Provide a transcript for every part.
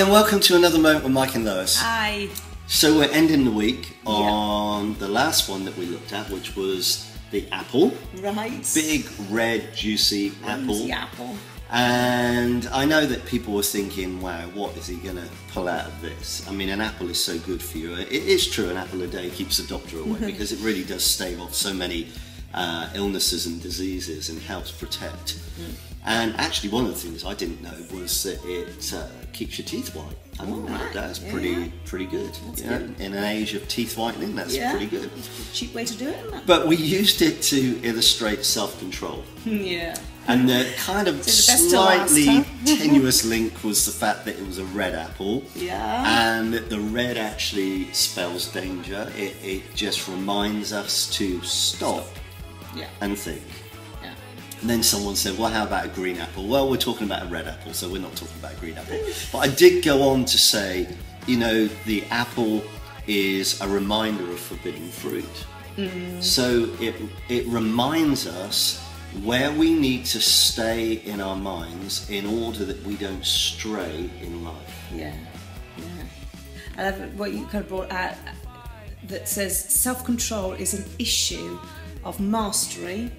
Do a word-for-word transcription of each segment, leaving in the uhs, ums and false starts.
and welcome to another moment with Mike and Lois. Hi. So we're ending the week on yeah. the last one that we looked at, which was the apple. Right. Big, red, juicy apple. Juicy apple. And I know that people were thinking, wow, what is he going to pull out of this? I mean, an apple is so good for you. It is true, an apple a day keeps the doctor away because it really does stave off so many uh, illnesses and diseases and helps protect. Mm. And actually, one of the things I didn't know was that it uh, keeps your teeth white. I mean, oh, right. that's yeah. pretty pretty good. That's you know? good. In an age of teeth whitening, that's yeah. pretty good. It's a cheap way to do it, isn't it? But we used it to illustrate self-control. Yeah. And the kind of slightly tenuous link was the fact that it was a red apple. Yeah. And that the red actually spells danger. It, it just reminds us to stop, stop. Yeah. and think. Yeah. And then someone said, well, how about a green apple? Well, we're talking about a red apple, so we're not talking about a green apple. But I did go on to say, you know, the apple is a reminder of forbidden fruit. Mm. So it, it reminds us where we need to stay in our minds in order that we don't stray in life. Yeah, yeah. I love what you kind of brought out that says self-control is an issue of mastery,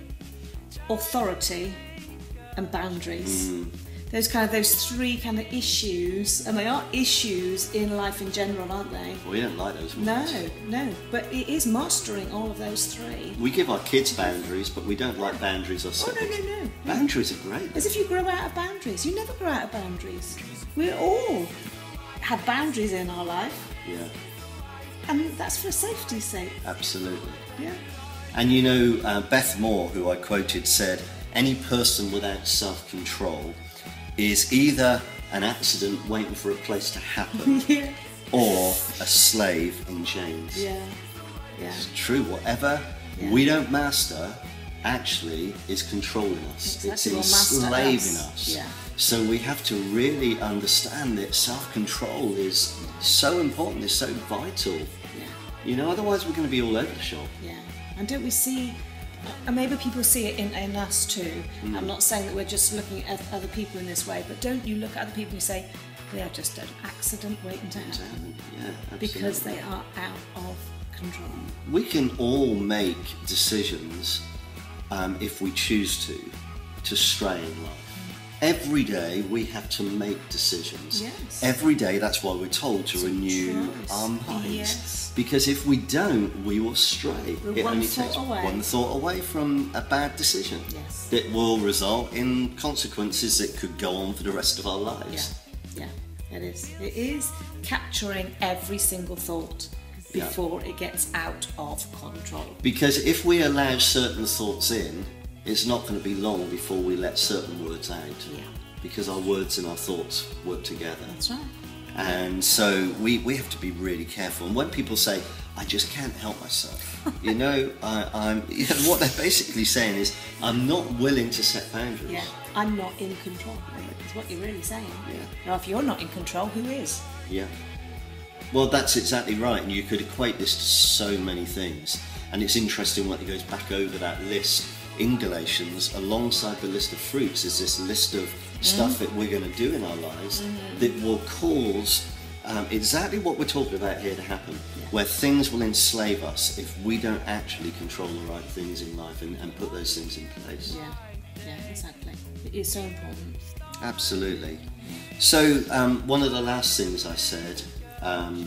authority, and boundaries. Mm. Those kind of those three kind of issues, and they are issues in life in general, aren't they? We don't like those words. No, no, but it is mastering all of those three. We give our kids boundaries, but we don't like boundaries ourselves. Oh, no, no, no. Boundaries are great. As if you grow out of boundaries. You never grow out of boundaries. We all have boundaries in our life. Yeah. And that's for safety's sake. Absolutely. Yeah. And you know, uh, Beth Moore, who I quoted, said, any person without self-control is either an accident waiting for a place to happen yeah. or a slave in chains. Yeah, yeah. It's true, whatever yeah. we don't master actually is controlling us. Exactly. It's enslaving us. us. Yeah. So we have to really understand that self-control is so important, it's so vital. Yeah. You know, otherwise we're going to be all over the shop. Yeah. And don't we see, and maybe people see it in, in us too. Mm. I'm not saying that we're just looking at other people in this way, but don't you look at other people and you say, they are just an accident waiting to happen. Yeah, absolutely. Because they are out of control. We can all make decisions um, if we choose to, to stray in life. Every day we have to make decisions. Yes. Every day, that's why we're told to it's renew our minds. Yes. Because if we don't, we will stray. We're it one only thought takes away. one thought away from a bad decision. Yes. That will result in consequences that could go on for the rest of our lives. Yeah, yeah, it is. It is capturing every single thought before yeah. it gets out of control. Because if we allow certain thoughts in, it's not going to be long before we let certain words out. Yeah. Because our words and our thoughts work together. That's right. And so we, we have to be really careful. And when people say, I just can't help myself, you know, I, I'm, you know, what they're basically saying is, I'm not willing to set boundaries. Yeah, I'm not in control, is what you're really saying. Yeah. Now, if you're not in control, who is? Yeah. Well, that's exactly right. And you could equate this to so many things. And it's interesting when it goes back over that list in Galatians, alongside the list of fruits, is this list of stuff mm. that we're going to do in our lives mm. that will cause um, exactly what we're talking about here to happen, yeah. where things will enslave us if we don't actually control the right things in life and, and put those things in place. Yeah, yeah, exactly. It is so important. Absolutely. So um, one of the last things I said um,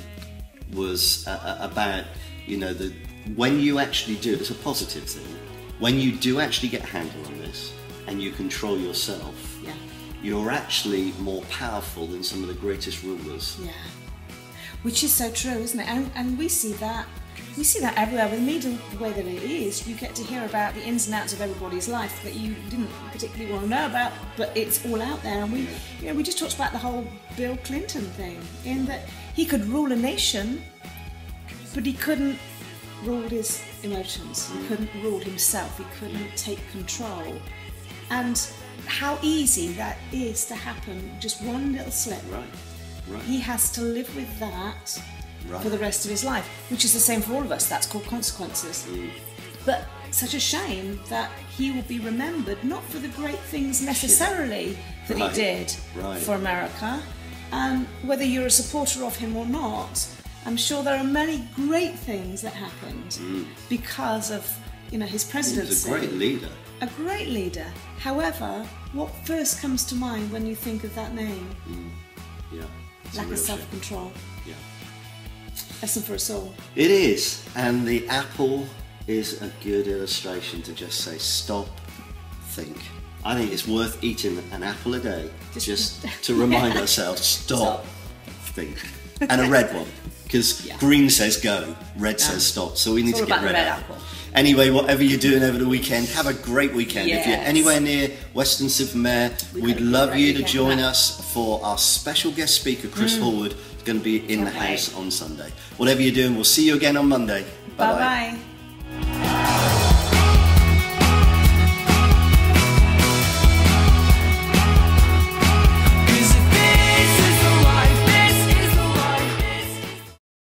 was uh, about, you know, the when you actually do, it's a positive thing, when you do actually get a handle on this and you control yourself, yeah. you're actually more powerful than some of the greatest rulers. Yeah, which is so true, isn't it? And, and we see that, we see that everywhere. With media the way that it is, you get to hear about the ins and outs of everybody's life that you didn't particularly want to know about, but it's all out there. And we, you know, we just talked about the whole Bill Clinton thing, in that he could rule a nation, but he couldn't rule his emotions, he couldn't rule himself, he couldn't take control. And how easy that is to happen, just one little slip. Right, right. He has to live with that right. for the rest of his life, which is the same for all of us. That's called consequences. Mm. But such a shame that he will be remembered not for the great things necessarily that right. he did right. for America, And whether you're a supporter of him or not, I'm sure there are many great things that happened mm. because of, you know, his presidency. He was a great leader. A great leader. However, what first comes to mind when you think of that name? Mm. Yeah. Lack of self-control. Yeah. Lesson for us all. It is, and the apple is a good illustration to just say stop, think. I think it's worth eating an apple a day just, just to remind yeah. ourselves stop, stop, think. And a red one, because yeah. green says go, red yeah. says stop, so we need it's to get red, red apple. apple. Anyway, whatever you're doing over the weekend, have a great weekend. Yes. If you're anywhere near Weston-super-Mare, We've we'd love you to weekend, join yeah. us for our special guest speaker, Chris mm. Horwood, who's going to be in okay. the house on Sunday. Whatever you're doing, we'll see you again on Monday. Bye-bye. Bye-bye.